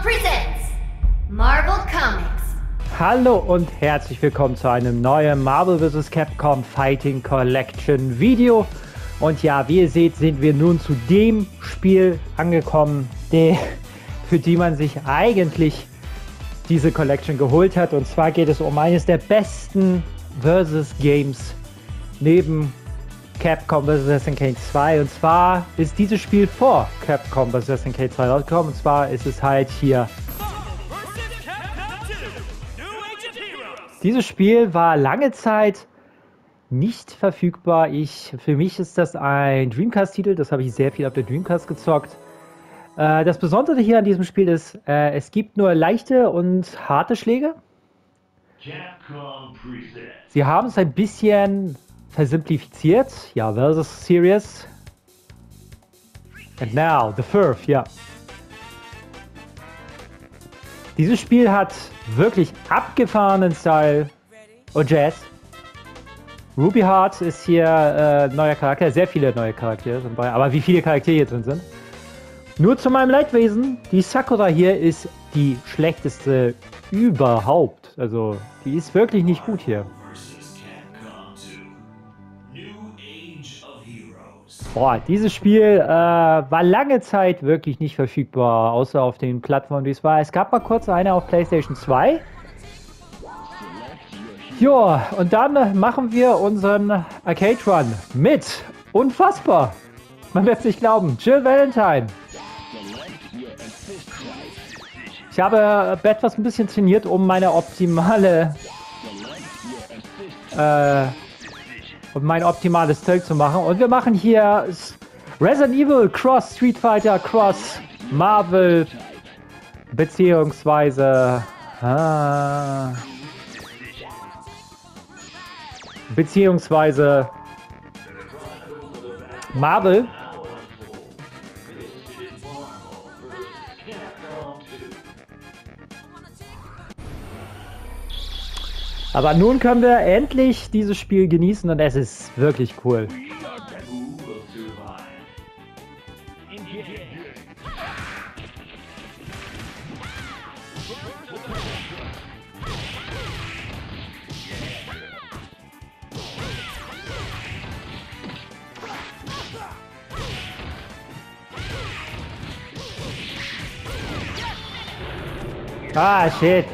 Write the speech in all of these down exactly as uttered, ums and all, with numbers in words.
presents Marvel Comics. Hallo und herzlich willkommen zu einem neuen Marvel versus. Capcom Fighting Collection Video. Und ja, wie ihr seht, sind wir nun zu dem Spiel angekommen, der, für die man sich eigentlich diese Collection geholt hat. Und zwar geht es um eines der besten Versus Games neben Capcom versus. S N K zwei. Und zwar ist dieses Spiel vor Capcom versus. S N K zwei rausgekommen. Und zwar ist es halt hier. Dieses Spiel war lange Zeit nicht verfügbar. Ich, für mich ist das ein Dreamcast-Titel. Das habe ich sehr viel auf der Dreamcast gezockt. Äh, das Besondere hier an diesem Spiel ist, äh, es gibt nur leichte und harte Schläge. Sie haben es ein bisschen versimplifiziert. Ja, versus Serious. And now, the Furf, ja. Dieses Spiel hat wirklich abgefahrenen Style und Jazz. Ruby Heart ist hier äh, neuer Charakter. Sehr viele neue Charaktere sind bei. Aber wie viele Charaktere hier drin sind. Nur zu meinem Leidwesen. Die Sakura hier ist die schlechteste überhaupt. Also, die ist wirklich nicht gut hier. Boah, dieses Spiel äh, war lange Zeit wirklich nicht verfügbar, außer auf den Plattformen, wie es war. Es gab mal kurz eine auf PlayStation zwei. Ja, und dann machen wir unseren Arcade Run mit, unfassbar, man wird es nicht glauben, Jill Valentine. Ich habe etwas ein bisschen trainiert, um meine optimale äh, um mein optimales Zeug zu machen. Und wir machen hier Resident Evil Cross Street Fighter Cross Marvel beziehungsweise ah, beziehungsweise Marvel. Aber nun können wir endlich dieses Spiel genießen und es ist wirklich cool. Ah, shit.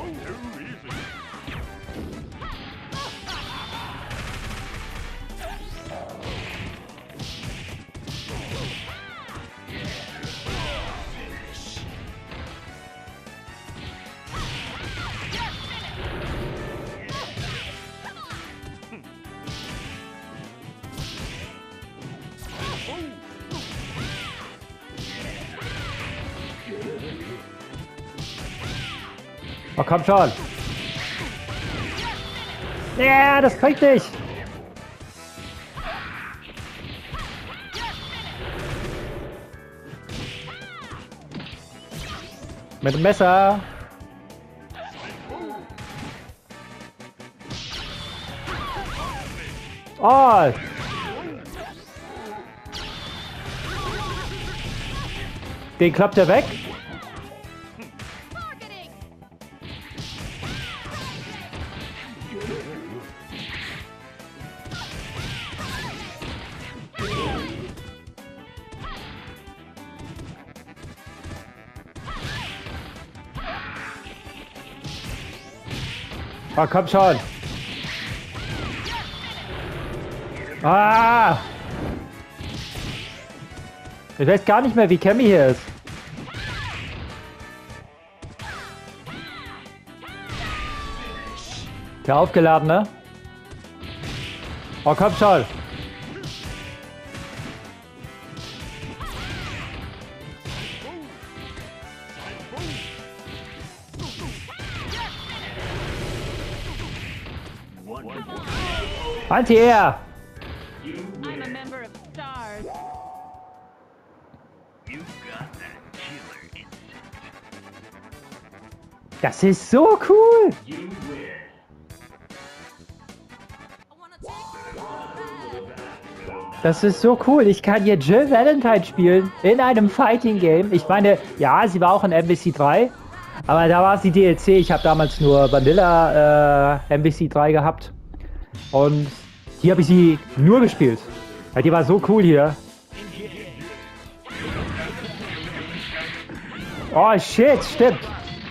Oh, komm schon. Ja, das kriegt dich. Mit dem Messer. Oh. Den klappt er weg. Oh, komm schon. Ah! Ich weiß gar nicht mehr, wie Cammy hier ist. Der aufgeladene. Oh, komm schon. Anti-Air! I'm a member of STARS. Das ist so cool! Das ist so cool. Ich kann hier Jill Valentine spielen in einem Fighting Game. Ich meine, ja, sie war auch in M V C drei. Aber da war es die D L C. Ich habe damals nur Vanilla äh, M V C drei gehabt. Und hier habe ich sie nur gespielt. Ja, die war so cool hier. Oh shit, stimmt.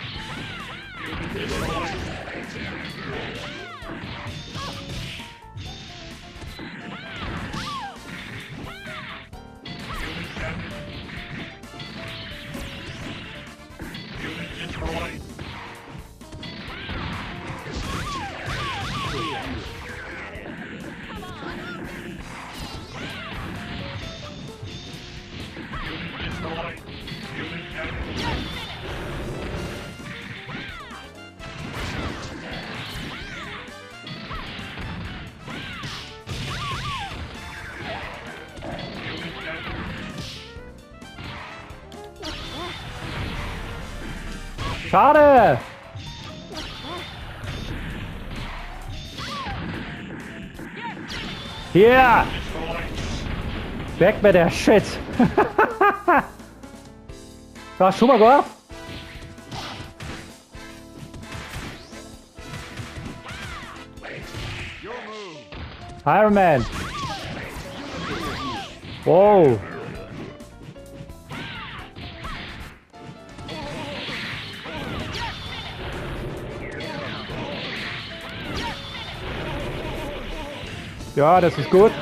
Schade! Hier! Weg mit der Shit! War schon mal gehört? Iron Man! Wow! Ja, das ist gut.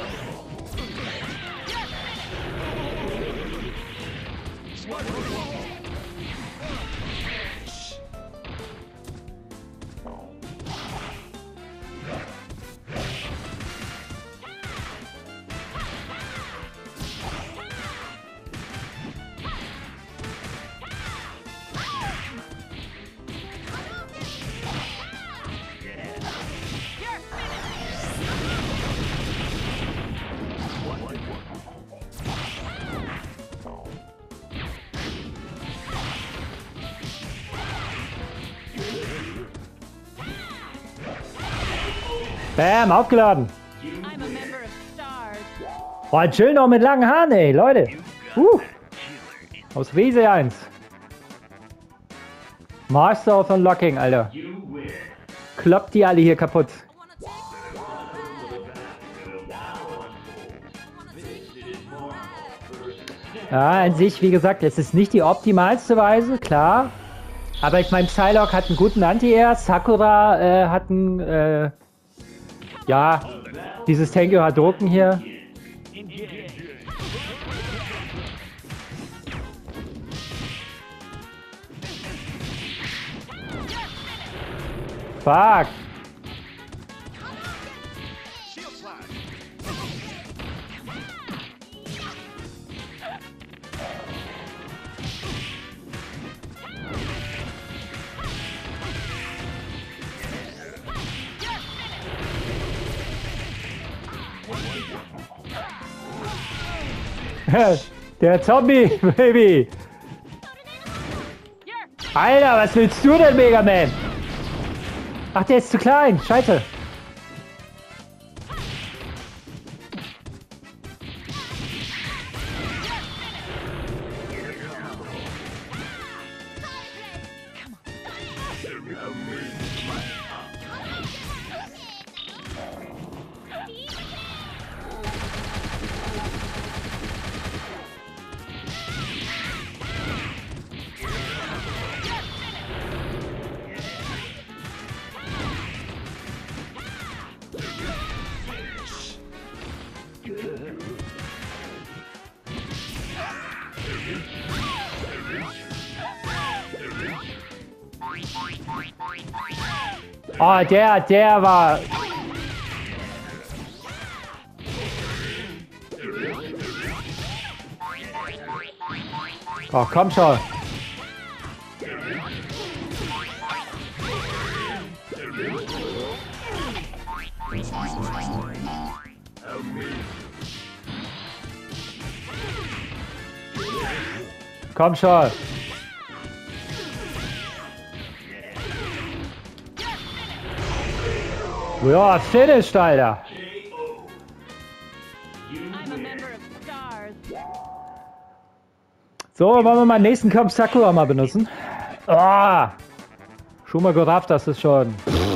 Bam, aufgeladen. I'm a member of Stars. Oh, chill noch mit langen Haaren, ey, Leute. Uh. Aus W S eins. Master of Unlocking, Alter. Kloppt die alle hier kaputt. Ja, an sich, wie gesagt, es ist nicht die optimalste Weise, klar. Aber ich meine, Psylocke hat einen guten Anti-Air, Sakura äh, hat einen, äh, ja, dieses Tenkyo Hadouken hier. Fuck! Der Zombie, Baby! Alter, was willst du denn, Mega Man? Ach, der ist zu klein. Scheiße. Oh, der, der war... Oh, komm schon. Komm schon. Ja, finished, Alter. I'm a member of Stars. So, wollen wir mal den nächsten Kampf Sakura mal benutzen? Oh. Schon mal gerafft, das ist schon.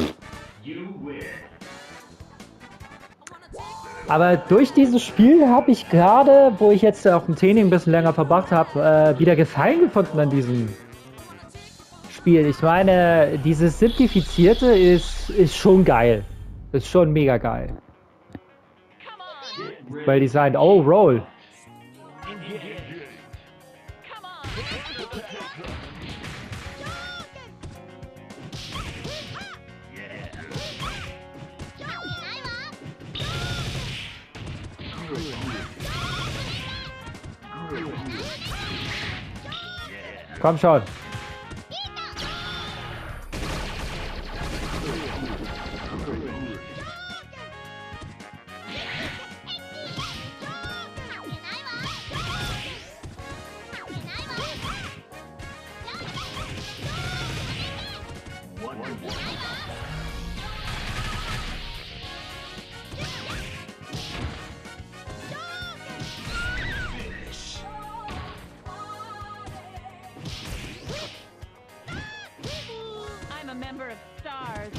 Aber durch dieses Spiel habe ich gerade, wo ich jetzt auch im Training ein bisschen länger verbracht habe, äh, wieder Gefallen gefunden an diesem Spiel. Ich meine, dieses Simplifizierte ist, ist schon geil. Ist schon mega geil. Weil die sagen, oh, Roll. Komm schon. I'm a member of stars.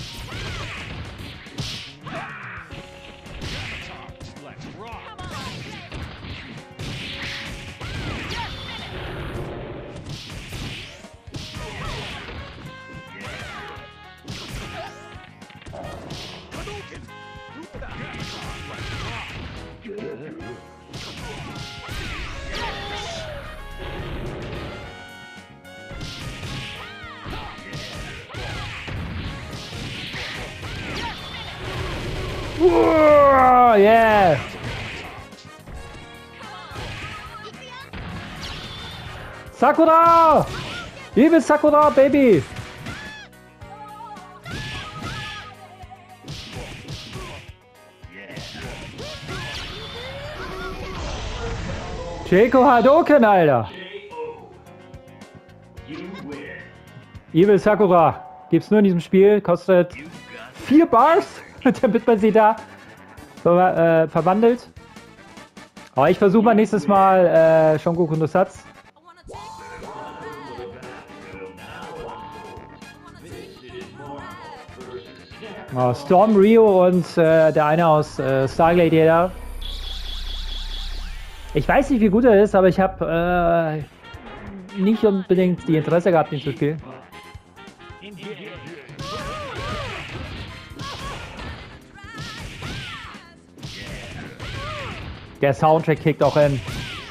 Let's rock. Come on. Hadouken! Let's rock. Whoa, yeah. Sakura! Liebe Sakura, Baby! Jaco Hadouken, Alter! Evil Sakura gibt's nur in diesem Spiel, kostet vier Bars, damit man sie da ver äh, verwandelt. Aber ich versuche mal nächstes Mal äh, Shongoku no Satz. Oh, Storm, Rio und äh, der eine aus äh, Stargladiator. Ich weiß nicht, wie gut er ist, aber ich habe äh, nicht unbedingt die Interesse gehabt, ihn zu spielen. Der Soundtrack kickt auch in.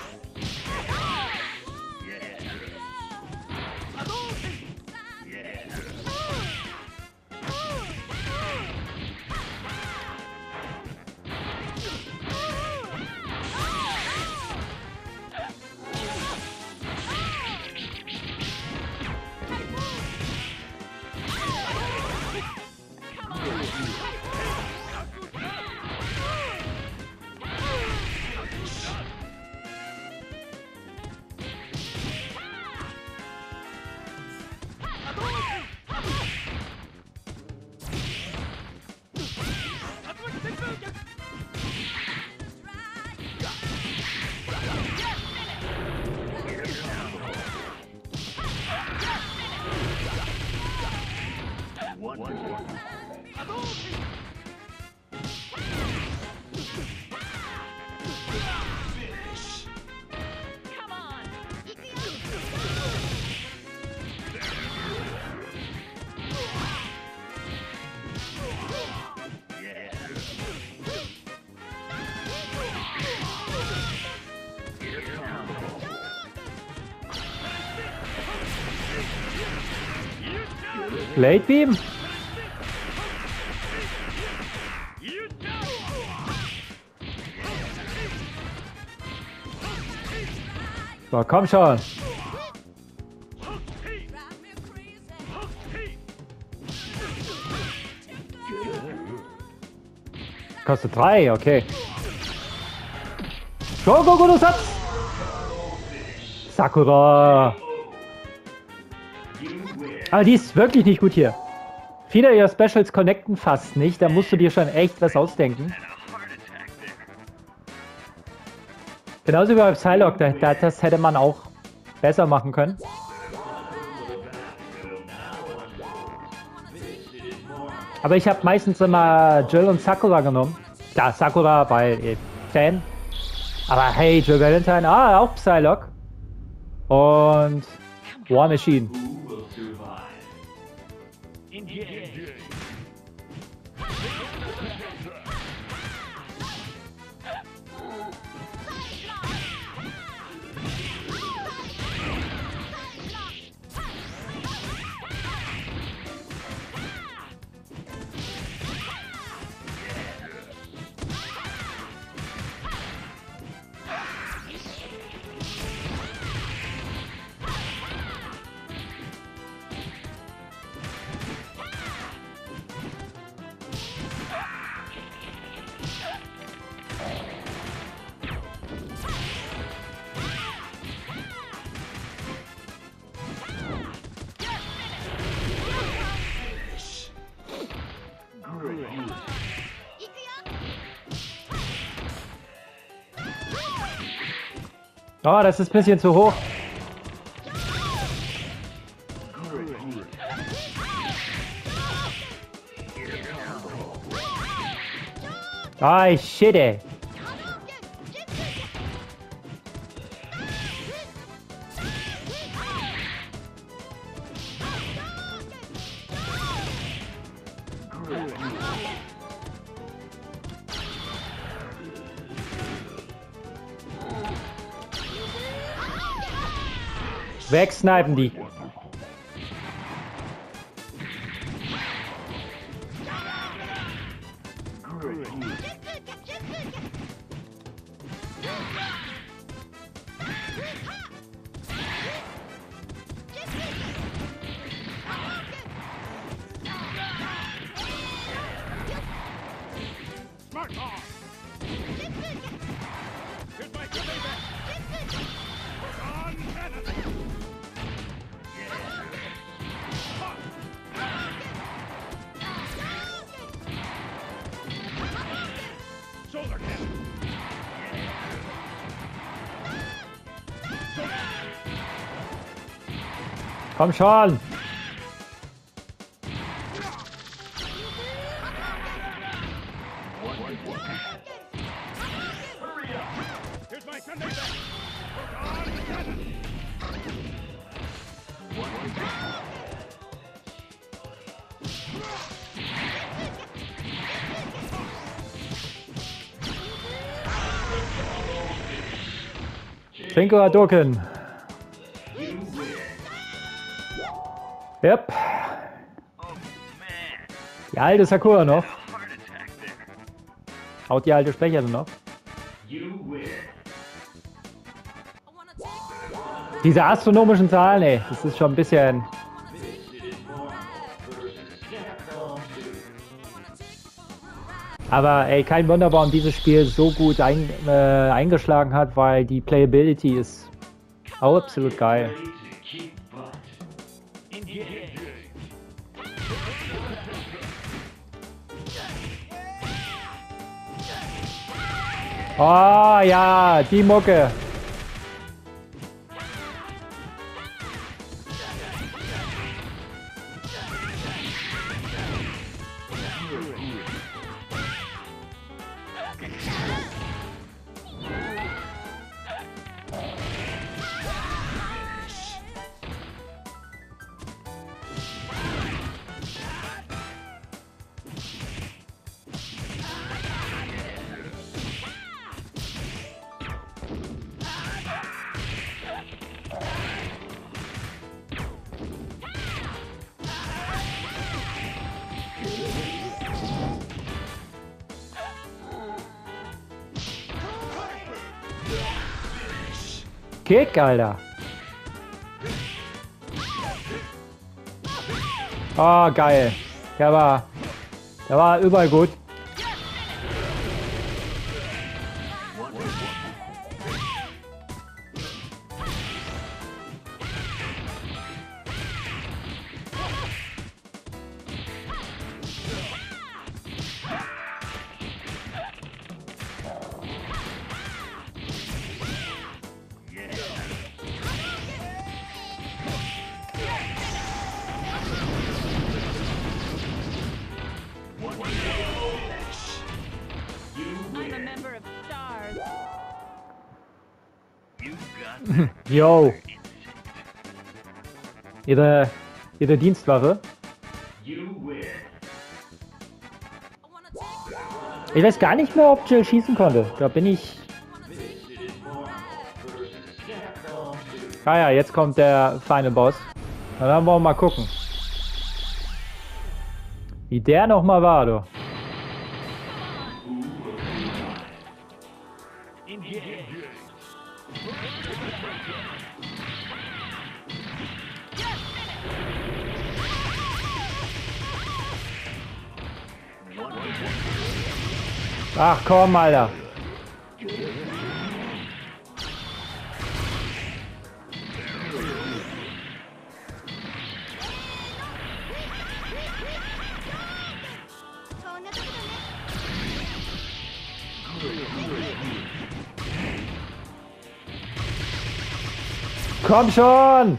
Come on. Blade Beam? So, komm schon. Kostet drei, okay. Shongoku no Satz! Sakura! Aber die ist wirklich nicht gut hier. Viele ihrer Specials connecten fast nicht. Da musst du dir schon echt was ausdenken. Genauso wie bei Psylocke, da, da, das hätte man auch besser machen können. Aber ich habe meistens immer Jill und Sakura genommen. Klar, Sakura, weil eh, Fan. Aber hey, Jill Valentine, ah, auch Psylocke. Und War Machine. Oh, das ist ein bisschen zu hoch. Ah, shit, ey. Wegsnipen die. Smart ball. Here's my good back. On cannon. Shoulder cannon. Komm schon. Here's my Sunday best. On cannon. Trinko Hadouken. Yep. Die alte Sakura noch. Haut die alte Sprecherin noch. Diese astronomischen Zahlen, ey, das ist schon ein bisschen... Aber ey, kein Wunder, warum dieses Spiel so gut ein, äh, eingeschlagen hat, weil die Playability ist auch absolut geil. Oh ja, die Mucke. Kick, Alter. Oh, geil. Der war, der war überall gut. Yo. Ihre, ihre Dienstwaffe. Ich weiß gar nicht mehr, ob Jill schießen konnte. Da bin ich... Ah ja, jetzt kommt der Final Boss. Na, dann wollen wir mal gucken. Wie der nochmal war, du. Ach komm, Alter. Komm schon!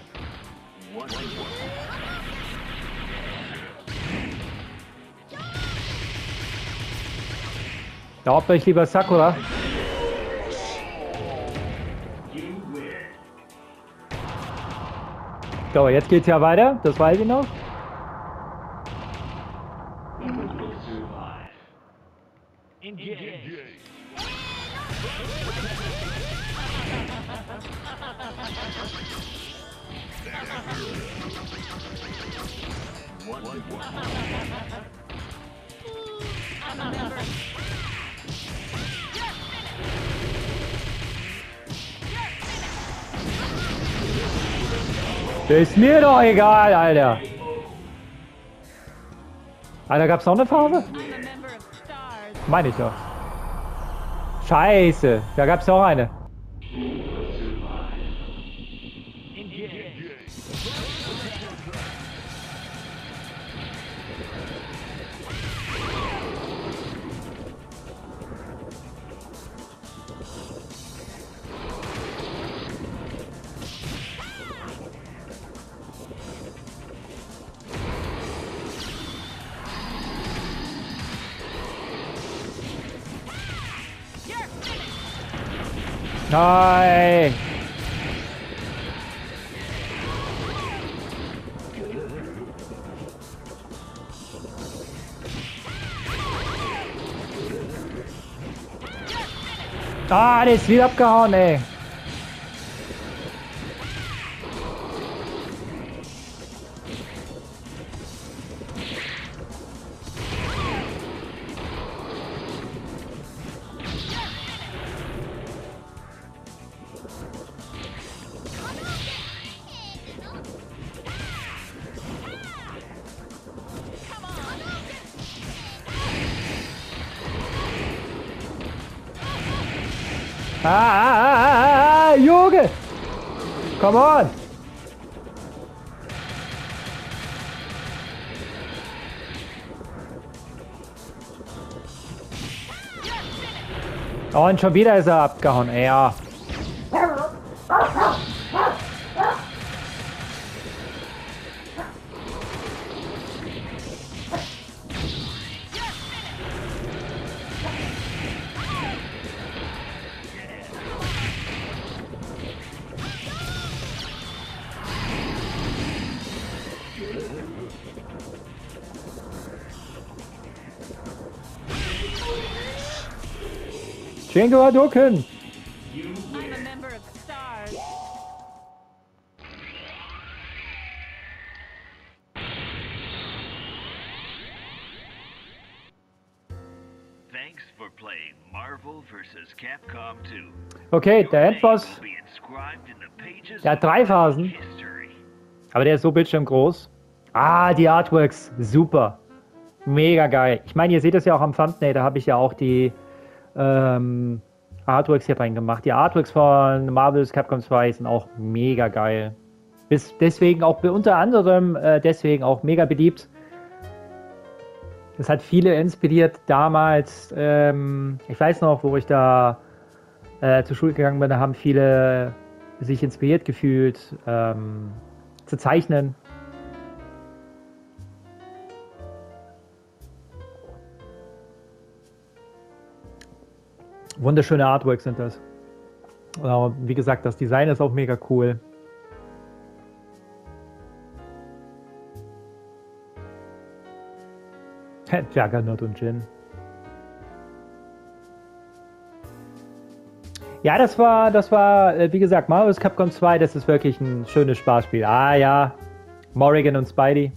Glaubt euch lieber Sakura. So, jetzt geht's ja weiter, das weiß ich noch. Ist mir doch egal, Alter. Alter, gab's noch eine Phase? I'm a member of Stars. Meine ich doch. Scheiße, da gab's noch eine. Nein! Ah, der ist wieder abgehauen, ey. Ah, ah, ah, ah, ah, Junge! Come on! Oh, und schon wieder ist er abgehauen. Ja. Shingo Hadouken! I'm a member of Stars. Thanks for playing Marvel versus. Capcom two. Okay, der Endboss, Will be inscribed in the pages der hat drei Phasen, of history. aber der ist so bildschirmgroß. Ah, die Artworks, super. Mega geil. Ich meine, ihr seht es ja auch am Thumbnail, da habe ich ja auch die ähm, Artworks hier reingemacht. Die Artworks von Marvel versus. Capcom zwei sind auch mega geil. Ist deswegen auch unter anderem äh, deswegen auch mega beliebt. Das hat viele inspiriert damals. Ähm, ich weiß noch, wo ich da äh, zur Schule gegangen bin, da haben viele sich inspiriert gefühlt ähm, zu zeichnen. Wunderschöne Artworks sind das. Uh, wie gesagt, das Design ist auch mega cool. Juggernaut und Jin. Ja, das war, das war, äh, wie gesagt, Marvel versus. Capcom zwei, das ist wirklich ein schönes Spaßspiel. Ah ja, Morrigan und Spidey.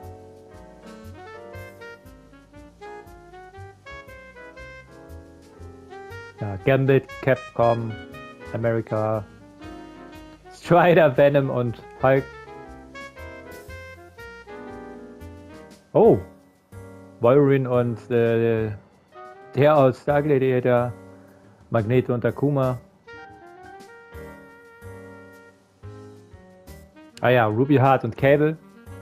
Ja, Gambit, Capcom, America, Strider, Venom und Hulk. Oh, Wolverine und äh, der aus Star Gladiator, Magneto und Akuma. Ah ja, Ruby Heart und Cable.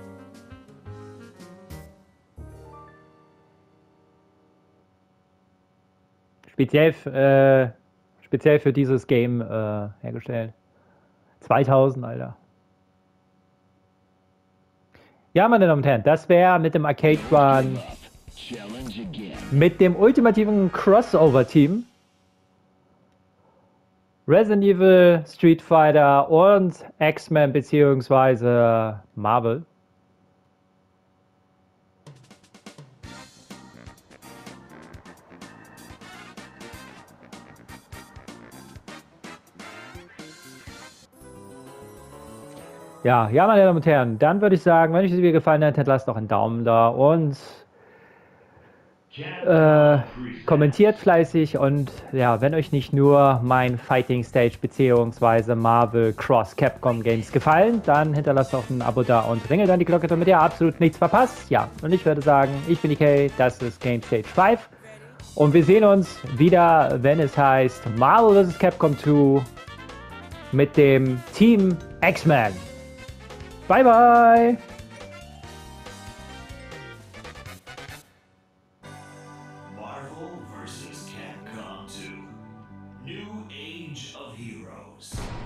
Speziell, äh, speziell für dieses Game äh, hergestellt. zweitausend, Alter. Ja, meine Damen und Herren, das wäre mit dem Arcade Run, mit dem ultimativen Crossover-Team Resident Evil, Street Fighter und X-Men bzw. Marvel. Ja, ja, meine Damen und Herren, dann würde ich sagen, wenn euch das Video gefallen hat, lasst doch einen Daumen da und äh, kommentiert fleißig und ja, wenn euch nicht nur mein Fighting Stage bzw. Marvel Cross Capcom Games gefallen, dann hinterlasst doch ein Abo da und ringelt dann die Glocke, damit ihr absolut nichts verpasst. Ja, und ich würde sagen, ich bin D K, das ist Game Stage fünf und wir sehen uns wieder, wenn es heißt Marvel versus. Capcom zwei mit dem Team X-Men. Bye bye! Marvel versus. Capcom two. New Age of Heroes.